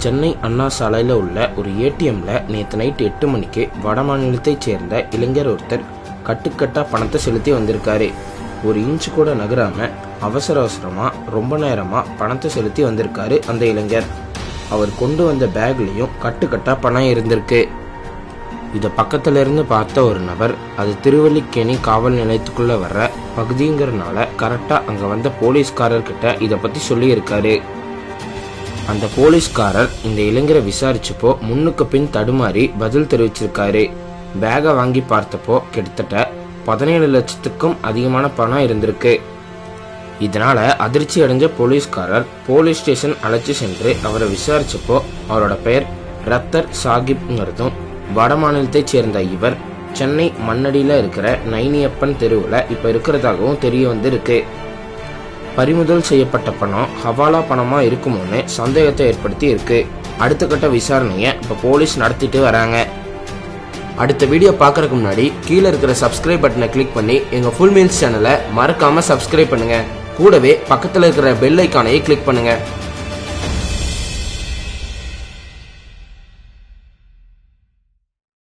சென்னை அண்ணா சாலையில் உள்ள ஒரு ஏடிஎம்ல நேற்று நைட் 8 மணிக்கு வட மாநிலத்தைச் சேர்ந்த இளைஞர் ஒருத்தர் கட்டுக்கட்டா பணத்தை செலுத்தி வந்திருக்காரு. ஒரு இன்ச்சு கூட நகராம அவசரமா ரொம்ப நேரமா பணத்தை செலுத்தி வந்திருக்காரு அந்த இளைஞர். அவர் கொண்டு வந்த பேக்லயும் கட்டுக்கட்டா பணம் இருந்திருக்கு. இத பக்கத்துல இருந்து பார்த்த ஒரு நபர் அது திருவல்லிக்கேணி காவல் நிலையத்துக்குள்ள வர்ற பகுதிங்கிறனால கரெக்டா அங்க வந்த போலீஸ்காரர்கிட்ட இத பத்தி சொல்லி இருக்காரு. அந்த போலீஸ்காரர் இந்த இளைஞரை விசாரிச்சப்போ முன்னுக்கு பின் தடுமாறி பதில் தெரிவிச்சிருக்காரு. பேகை வாங்கி பார்த்தப்போ கிட்டத்தட்ட 17 லட்சத்துக்கும் அதிகமான பணம் இருந்திருக்கு. இதனால அதிர்ச்சி அடைஞ்ச போலீஸ்காரர் போலீஸ் ஸ்டேஷன் அழைச்சி சென்று அவரை விசாரிச்சப்போ அவரோட பெயர் ரத்தர் சாகிப்ங்கிறதும் வட மாநிலத்தைச் சேர்ந்த இவர் சென்னை மண்ணடியில இருக்கிற நைனியப்பன் தெருவுல இப்ப இருக்கிறதாகவும் தெரிய வந்திருக்கு. பறிமுதல் செய்யப்பட்ட பணம் ஹவாலா பணமா இருக்குமோன்னு சந்தேகத்தை ஏற்படுத்தி இருக்கு. அடுத்த கட்ட விசாரணையை இப்ப போலீஸ் நடத்திட்டு வராங்க. அடுத்த வீடியோ பார்க்கறதுக்கு முன்னாடி கீழே இருக்கிற சப்ஸ்கிரைப் பட்டனை கிளிக் பண்ணி எங்க ஃபுல் மீல்ஸ் சேனலை மறக்காம சப்ஸ்கிரைப் பண்ணுங்க. கூடவே பக்கத்துல இருக்கிற பெல் ஐக்கானையும் கிளிக் பண்ணுங்க.